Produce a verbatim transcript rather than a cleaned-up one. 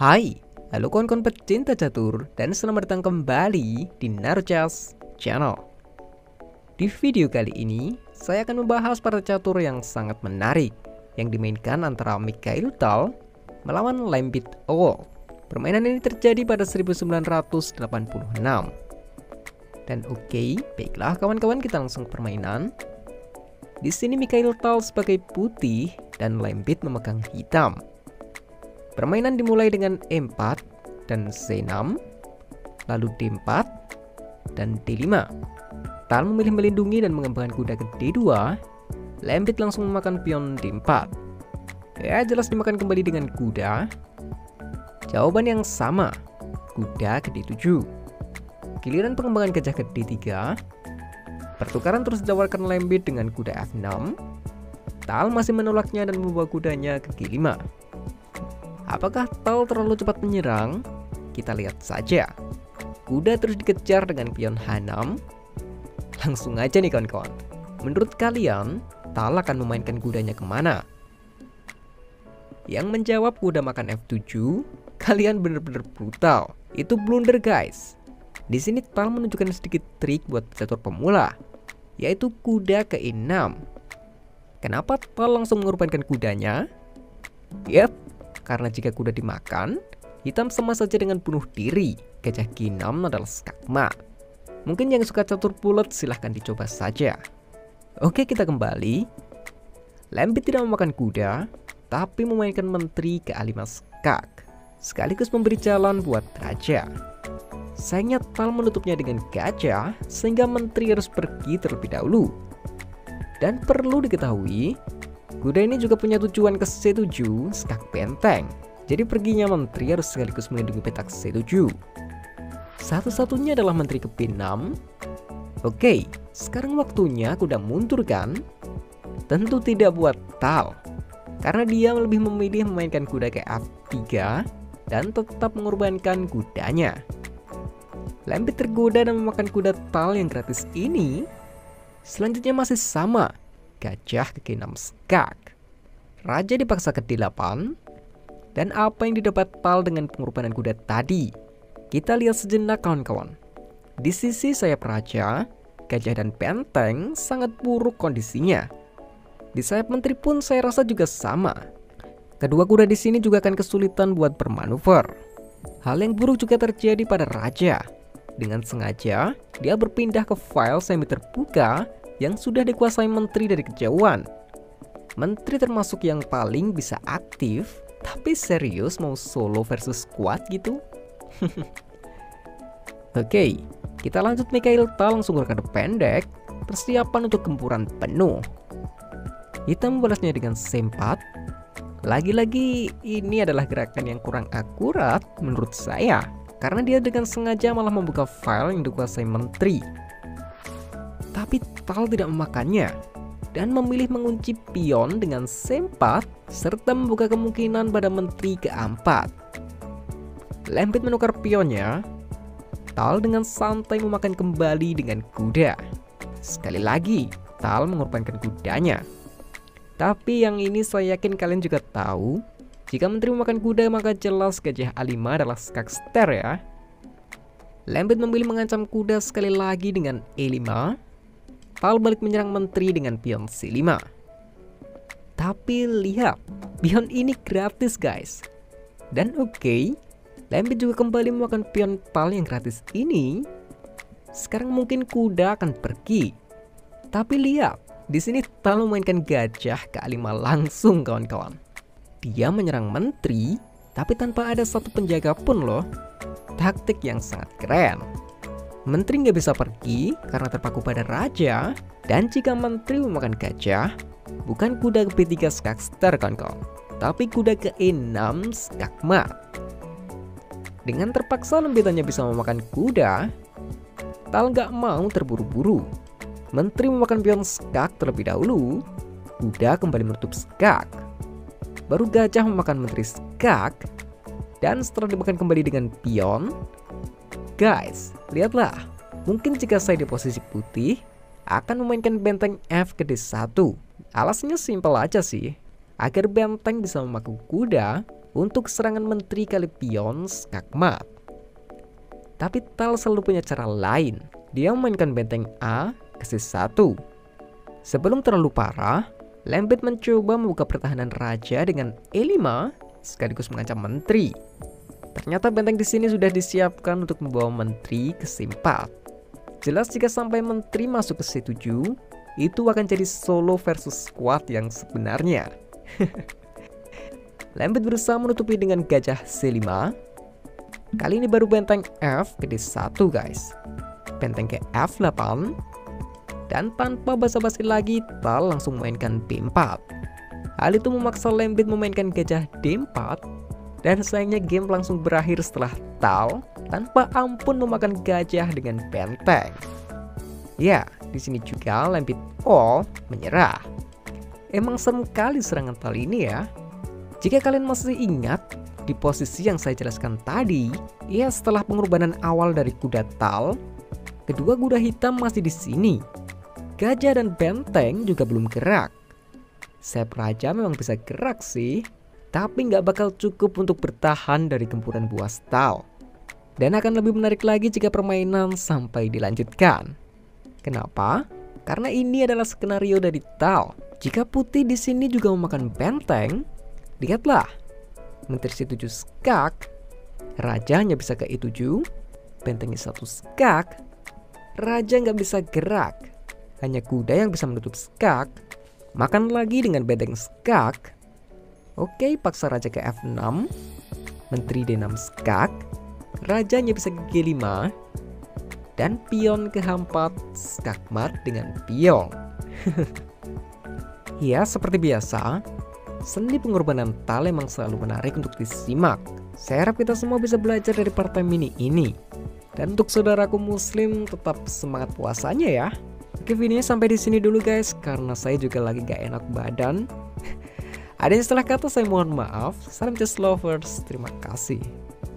Hai, halo kawan-kawan pecinta catur dan selamat datang kembali di Naruchas Channel. Di video kali ini, saya akan membahas partai catur yang sangat menarik yang dimainkan antara Mikhail Tal melawan Lembit Awol. Permainan ini terjadi pada seribu sembilan ratus delapan puluh enam. Dan oke, okay, baiklah kawan-kawan, kita langsung ke permainan. Di sini Mikhail Tal sebagai putih dan Lembit memegang hitam. Permainan dimulai dengan E empat dan C enam, lalu D empat dan D lima. Tal memilih melindungi dan mengembangkan kuda ke D dua. Lembit langsung memakan pion D empat. Ya, jelas dimakan kembali dengan kuda. Jawaban yang sama, kuda ke D tujuh. Giliran pengembangan gajah ke D tiga. Pertukaran terus ditawarkan Lembit dengan kuda F enam. Tal masih menolaknya dan membawa kudanya ke G lima. Apakah Tal terlalu cepat menyerang? Kita lihat saja. Kuda terus dikejar dengan pion H enam. Langsung aja nih kawan-kawan. Menurut kalian, Tal akan memainkan kudanya kemana? Yang menjawab kuda makan F tujuh. Kalian bener-bener brutal. Itu blunder guys. Di sini Tal menunjukkan sedikit trik buat catur pemula, yaitu kuda ke E enam. Kenapa Tal langsung mengorbankan kudanya? Yap, karena jika kuda dimakan, hitam sama saja dengan bunuh diri. Gajah G enam adalah skakmat. Mungkin yang suka catur bulat silahkan dicoba saja. Oke, kita kembali. Lembit tidak memakan kuda, tapi memainkan menteri ke A lima skak, sekaligus memberi jalan buat raja. Sayangnya Tal menutupnya dengan gajah, sehingga menteri harus pergi terlebih dahulu. Dan perlu diketahui, kuda ini juga punya tujuan ke C tujuh, skak benteng. Jadi perginya menteri harus sekaligus melindungi petak C tujuh. Satu-satunya adalah menteri ke B enam. Oke, sekarang waktunya kuda mundur kan? Tentu tidak buat Tal, karena dia lebih memilih memainkan kuda ke F tiga dan tetap mengorbankan kudanya. Lembit tergoda dan memakan kuda Tal yang gratis ini. Selanjutnya masih sama, gajah ke G enam skak. Raja dipaksa ke D delapan. Dan apa yang didapat Tal dengan pengorbanan kuda tadi? Kita lihat sejenak kawan-kawan. Di sisi sayap raja, gajah dan benteng sangat buruk kondisinya. Di sayap menteri pun saya rasa juga sama. Kedua kuda di sini juga akan kesulitan buat bermanuver. Hal yang buruk juga terjadi pada raja. Dengan sengaja, dia berpindah ke file semi terbuka yang sudah dikuasai menteri dari kejauhan. Menteri termasuk yang paling bisa aktif, tapi serius mau solo versus squad gitu? Oke, kita lanjut. Mikhail Tal langsung berkata pendek, persiapan untuk gempuran penuh. Hitam membalasnya dengan C empat. Lagi-lagi ini adalah gerakan yang kurang akurat menurut saya, karena dia dengan sengaja malah membuka file yang dikuasai menteri. Tapi Tal tidak memakannya dan memilih mengunci pion dengan C empat serta membuka kemungkinan pada menteri ke A empat. Lembit menukar pionnya. Tal dengan santai memakan kembali dengan kuda. Sekali lagi, Tal mengorbankan kudanya. Tapi yang ini saya yakin kalian juga tahu. Jika menteri memakan kuda, maka jelas gajah A lima adalah skak ster ya. Lembit memilih mengancam kuda sekali lagi dengan E lima. Tal balik menyerang menteri dengan pion C lima. Tapi lihat, pion ini gratis guys. Dan oke, okay, Lembit juga kembali memakan pion Tal yang gratis ini. Sekarang mungkin kuda akan pergi. Tapi lihat, di sini Tal memainkan gajah ke A lima langsung kawan-kawan. Dia menyerang menteri, tapi tanpa ada satu penjaga pun loh. Taktik yang sangat keren. Menteri nggak bisa pergi karena terpaku pada raja. Dan jika menteri memakan gajah, bukan kuda ke B tiga skak ster kawan-kawan, tapi kuda ke E enam skakmat. Dengan terpaksa Lembit hanya bisa memakan kuda, Tal nggak mau terburu-buru. Menteri memakan pion skak terlebih dahulu. Kuda kembali menutup skak. Baru gajah memakan menteri skak. Dan setelah dimakan kembali dengan pion, guys, lihatlah. Mungkin jika saya di posisi putih, akan memainkan benteng F ke D satu. Alasannya simpel aja sih. Agar benteng bisa memaku kuda untuk serangan menteri kali pion skakmat. Tapi Tal selalu punya cara lain. Dia memainkan benteng A ke C satu. Sebelum terlalu parah, Lambert mencoba membuka pertahanan raja dengan E lima sekaligus mengancam menteri. Ternyata benteng di sini sudah disiapkan untuk membawa menteri ke C empat. Jelas jika sampai menteri masuk ke C tujuh, itu akan jadi solo versus squad yang sebenarnya. Lambert berusaha menutupi dengan gajah C lima. Kali ini baru benteng F ke D satu guys. Benteng ke F delapan. Dan tanpa basa-basi lagi, Tal langsung memainkan B empat. Hal itu memaksa Lambert memainkan gajah D empat. Dan sayangnya game langsung berakhir setelah Tal tanpa ampun memakan gajah dengan benteng. Ya, di sini juga Lambert all menyerah. Emang serem kali serangan Tal ini ya. Jika kalian masih ingat, di posisi yang saya jelaskan tadi, ya setelah pengorbanan awal dari kuda Tal, kedua kuda hitam masih di sini. Gajah dan benteng juga belum gerak. Sayap raja memang bisa gerak sih, tapi nggak bakal cukup untuk bertahan dari gempuran buas Tal. Dan akan lebih menarik lagi jika permainan sampai dilanjutkan. Kenapa? Karena ini adalah skenario dari Tal. Jika putih di sini juga memakan benteng, lihatlah. Menteri C tujuh skak, raja hanya bisa ke E tujuh, benteng E satu skak, raja nggak bisa gerak, hanya kuda yang bisa menutup skak, makan lagi dengan benteng skak. Oke, paksa raja ke F enam, menteri D enam skak, raja hanya bisa ke G lima, dan pion ke H empat skakmat dengan pion. Ya, seperti biasa, seni pengorbanan Tal emang selalu menarik untuk disimak. Saya harap kita semua bisa belajar dari partai mini ini. Dan untuk saudaraku muslim, tetap semangat puasanya ya. Oke, videonya sampai di sini dulu guys, karena saya juga lagi gak enak badan. Ada yang salah kata saya mohon maaf. Salam just lovers, terima kasih.